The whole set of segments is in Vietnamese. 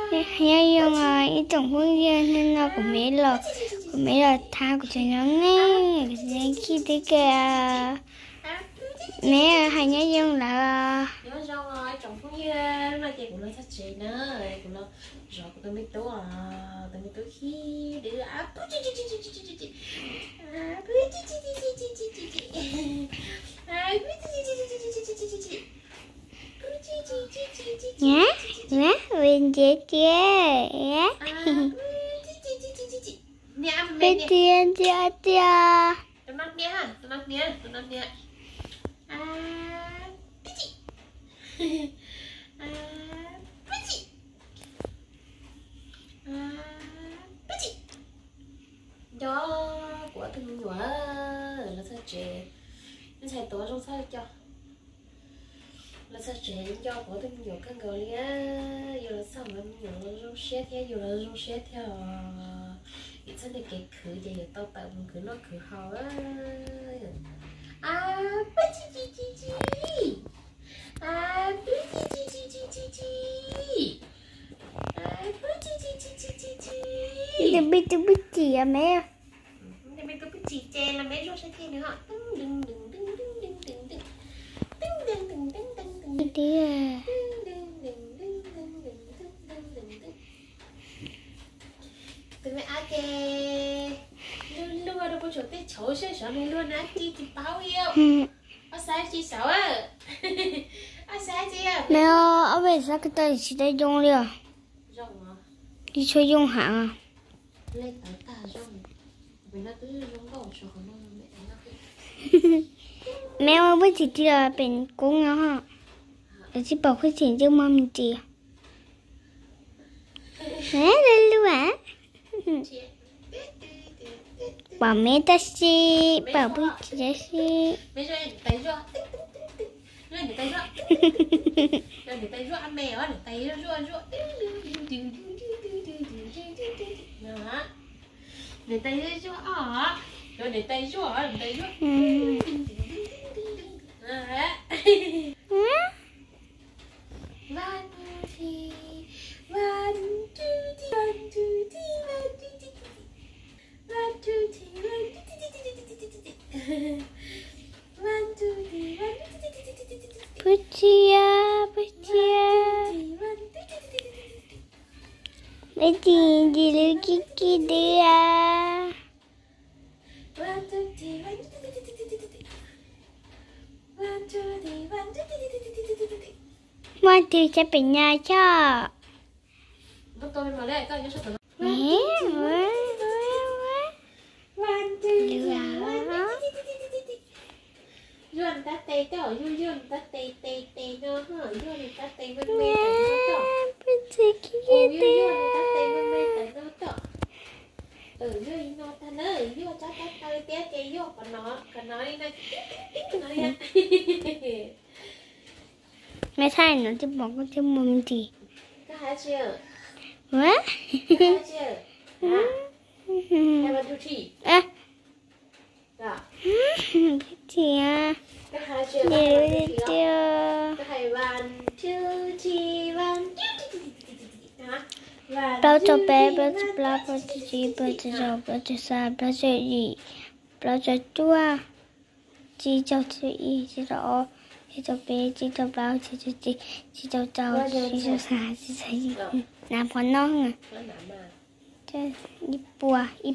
hay dùng ý tưởng phương diện nên là của mấy là tha của trời nó nghe khi thế kìa mẹ hay nhớ dùng là nhớ rồi trong phương diện là chị cũng nói thật chị nữa cũng nói rồi tôi biết tôi biết tôi khi để nhé nhé bên chế chế bên tiền chia chia tôi nói nhé đó của từng nhỏ là sao trẻ nó sẽ tối trong sao cho là sao trẻ cho của từng nhỏ căn gờ lia giờ là sao mà nhỏ trong xe theo giờ là trong xe theo ít sẽ được cái khử để tao tạo một cái nó khử hào á đừng biết chỉ à mẹ để mình có cái chỉ chè là mấy rô sẽ chè nữa họ đừng đi à tụi mẹ ăn chè luôn đâu có chỗ tết chấu sẽ sợ mình luôn á chi thì bao yêu ở sai chi sợ á ở sai chi à mẹ ở bên sao cái tay chỉ tay dùng liền rồng à đi chơi dùng hạng à lên tới ta rồng mình nó cứ rồng đầu cho nó mẹ mẹ ơi với chị là bên cũng nhỏ hả chị bảo cái chuyện chứ mà mình chị mẹ lên luôn à bảo mẹ ta xí bảo với chị ta xí mẹ cho em tay rô lên để tay rô lên để tay rô ăn mèo để tay rô đó để tay rô rồi để tay rô Mấy gì lưu kiki đi à Một thứ sẽ bị nhà cho Yuan ta tê đó, Yuan ta tê nó hả, Yuan ta tê bên mẹ nó đó. Yuan ta tê bên mẹ nó đó. Yuan nó ta nơi, Yuan ta tê té tê Yuan còn nó đi này. Nói nha. Mẹ thay nó chứ bỏ con chứ mồm gì. Có hả chưa? What? Có hả chưa? À. Hai ba two three. À. Đó. Chị à. Có hả chưa? Có hai one two three one. Bao cho bé, bao cho bla, bao cho chị, bao cho rau, bao cho sa, bao cho gì, bao cho chua, chị cho chị, chị cho chị cho bé, chị cho bao, chị cho cháu, chị cho sa, chị cho gì, làm con non à, chơi ít bùa, ít.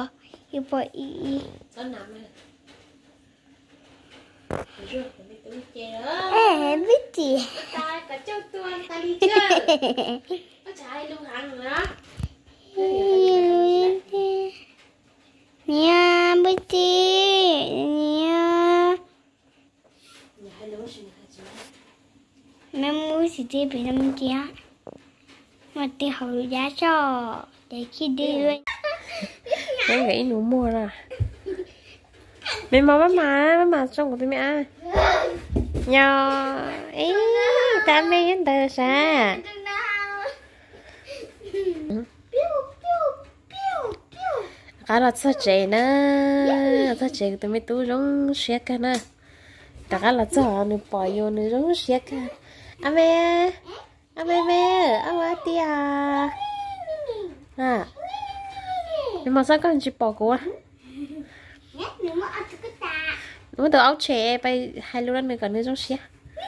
Biết gì? Ta cả châu tuôn ta đi chơi. Có trái luôn ăn nữa. Nha, biết gì? Nha. Mẹ muốn gì đi bị năm kia. Mà đi học giá cho để khi đi luôn. Mẹ nghĩ nụ mua rồi. Mẹ mò má xong của tôi mẹ. Nhỏ ý ta mê đến tờ xa. Cả là sao trẻ nữa, sao trẻ tụi mày tú giống xe cả nữa. Cả là sao nữa bỏ vô nữa giống xe cả. À mẹ À mẹ mẹ, à tia. À. Nhưng mà sao con chỉ bỏ cô à? Muốn từ áo trẻ bay hai lúc nữa còn nữa trong xe.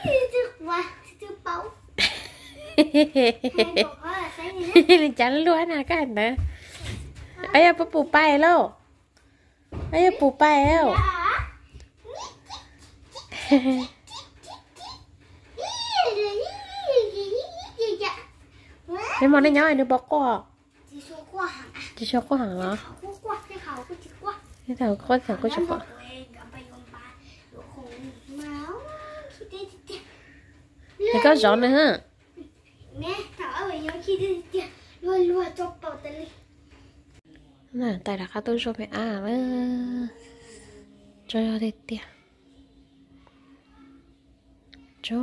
Mình chán luôn à cái này. Ấy à bố bay lâu. Ấy à bố bay lâu. Nhưng mà nó nhỏ nó bỏ qua. Chỉ cho qua hàng hả? Cái thằng có chụp ạ. Thì có gió nữa hả? Nè, tại là khá tôi cho mẹ à mà cho đi tiệt. Cho.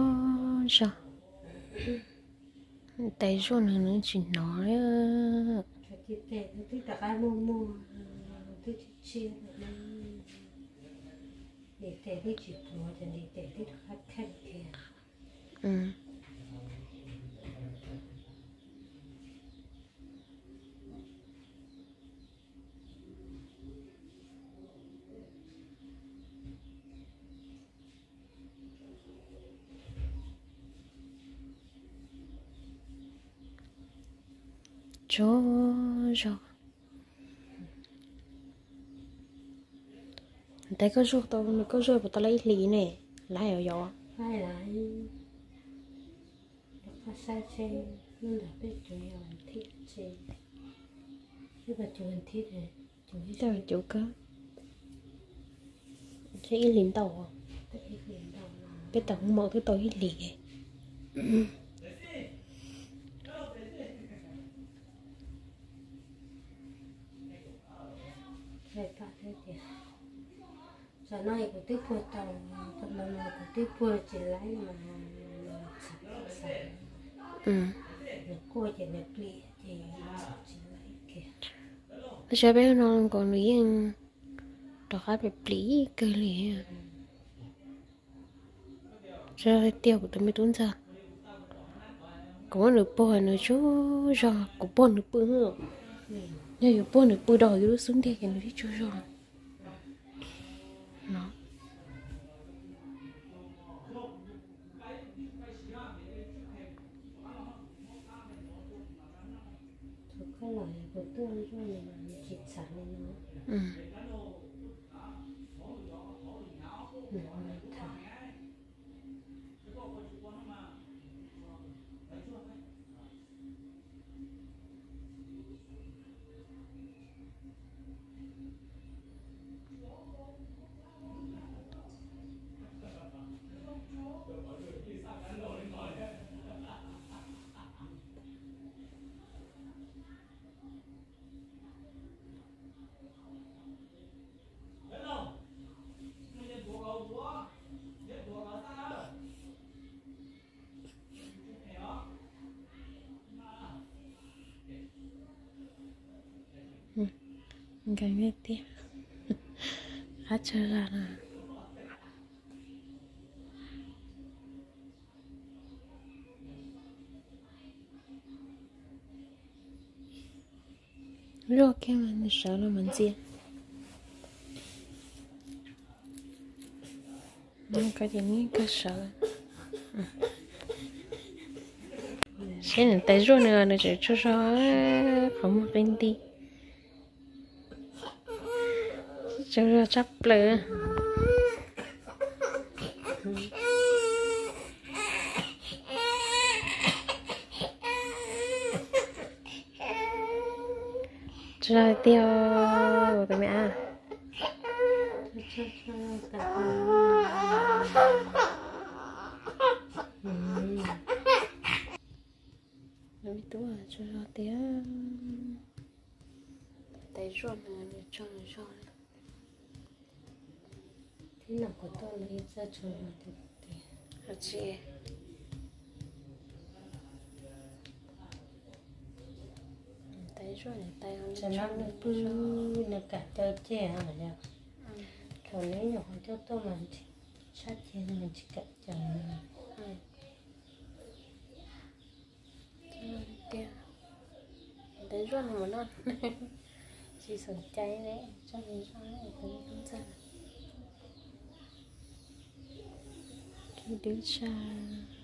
Tại cho nó chỉ nói cho tại có ruột tao nó có ruột tao lấy lì nè lại ở gió lại phát sai xe nó là biết chuyện làm thiết xe chứ mà chuyện thiết này chuyện tao là chủ cơ sẽ ít liền tàu biết tao không mở cái tàu ít lì phải cả thế thì giờ này của tiếp qua tàu còn mà của tiếp qua chỉ lấy mà sạch cô chỉ được lì thì chỉ lấy kìa nó sẽ bé nó còn lý đó khác bị lý cơ lì rồi tiêu của tụi mình tuôn ra có nửa bò nửa chú rồi có bò nửa bự hơn nhưng bò nửa bự đỏ rồi xuống đây cái nửa chú rồi nó cái loại của tôi rồi mà chỉ sạch lên nó cái nghe tiếc hát chơi ra nè rồi cái mình sợ là mình gì nhưng cái gì nghĩ cái sợ sẽ là tay rồi nữa nó chỉ cho không mặc lên đi cho chắp lửa cho tiêu của tụi mẹ nó biết tôi cho tiêu tay rồi nữa cho thế nào của tôi lấy ra cho nó được hả chị tay rồi này tay cho nó được cả tơ chè hả nhỉ thôi nếu nhỏ cho tôi mà sát trên mình chỉ cắt cho tới ruột mà non chỉ sửa cháy đấy cho mình cho nó ở cái con ra cái đứa cha